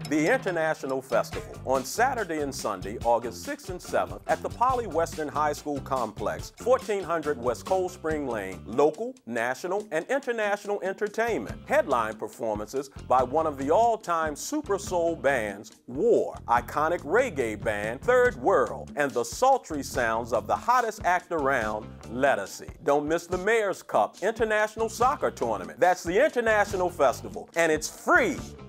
the International Festival, on Saturday and Sunday, August 6th and 7th, at the Poly Western High School Complex, 1400 West Cold Spring Lane. Local, national, and international entertainment. Headline performances by one of the all-time super soul bands, War, iconic reggae band, Third World, and the sultry sounds of the hottest act around, LEDISI. Don't miss the Mayor's Cup International Soccer Tournament. That's the International Festival, and it's free.